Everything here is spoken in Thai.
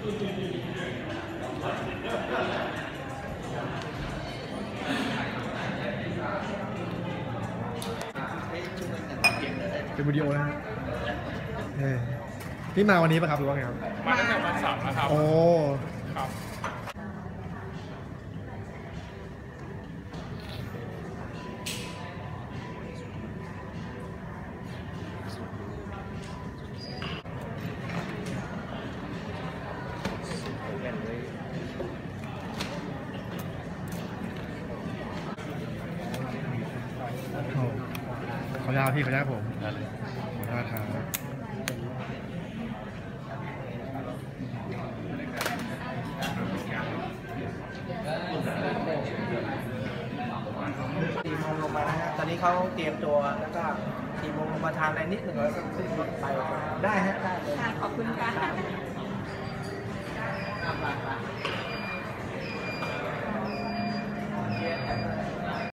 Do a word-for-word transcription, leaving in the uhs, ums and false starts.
เป็นวิดีโอนะฮะเฮ้ยนี่มาวันนี้ป่ะครับหรือว่าไงครับมาตั้งแต่วันเสาร์นะครับโอ้ครับขออนุญาตพี่ขออนุญาตผมขออนุญาตครับทีมลงมานะฮะตอนนี้เขาเตรียมตัวแล้วก็ทีมลงมาทานอะไรนิดหนึ่งแล้วก็ขึ้นรถไปได้ฮะได้เลยขอบคุณค่ะ